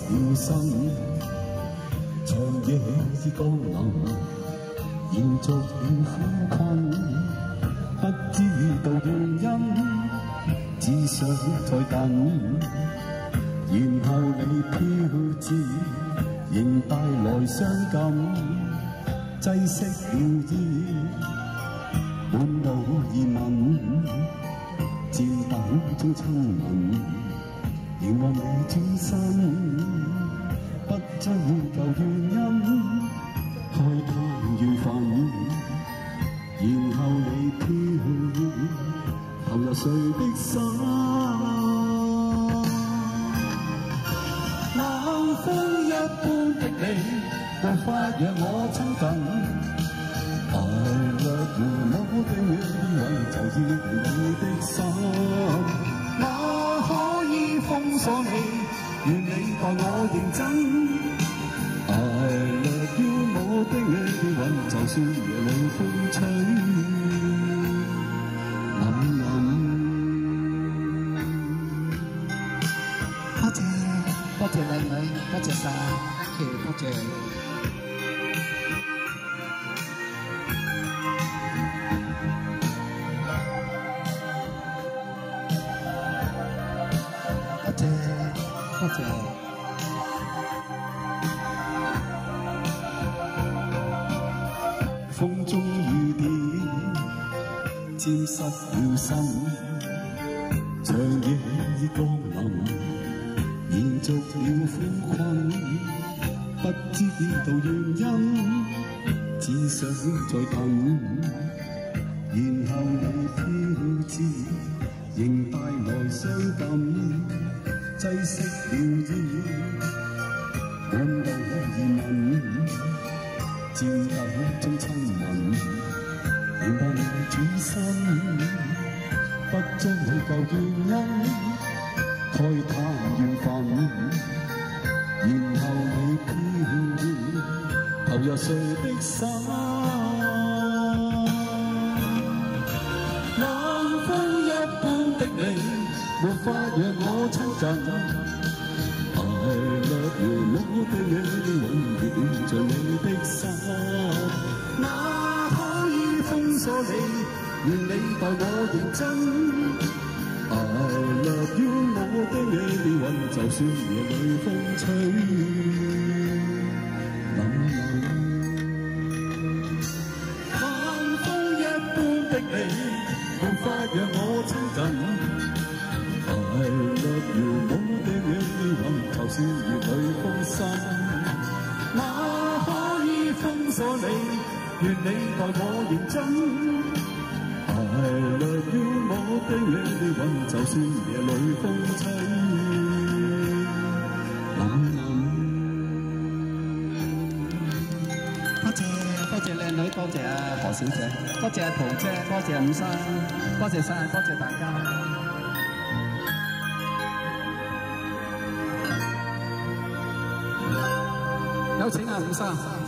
了心，長夜已降臨，延續了苦困，不知道原因，只想再等，然後你飄至，仍帶來傷感，擠熄了意，滿腦疑問，漸等中親吻。凝望你轉身，不追究原因，開探緣分，然後你飄投入誰的心？冷風一般的你，無法讓我親近。I love you， 我的靈魂就要你的心。封鎖你，願你待我認真。I love you， 我的靈魂，就算夜裏風吹，諗諗。多謝靚女，多謝晒 ，thank you， 多謝。多謝。風中雨點，沾濕了心，長夜已降臨，延續了苦困，不知道原因，只想再等，然後你飄至，仍帶來傷感。擠熄了意，滿腦疑問，漸有中親吻，凝望你轉身，不追究原因，開探緣分，然後你飄投入誰的心？冷風一般的你。沒法讓我親近 ，I love you， 我的靈魂現在你的心，哪可以封鎖你？願你待我認真 ，I love you， 我的靈魂，就算夜裏風吹，諗諗。冷風一般的你，沒法讓我親近。I love you， 我的靈魂就算夜裏風霜，哪可以封鎖你？願你待我認真。I love you， 我的靈魂就算夜裏風吹，諗諗。多謝靚女，多謝何小姐，多謝桃姐，多謝伍生，多謝晒，多謝大家。有請伍生。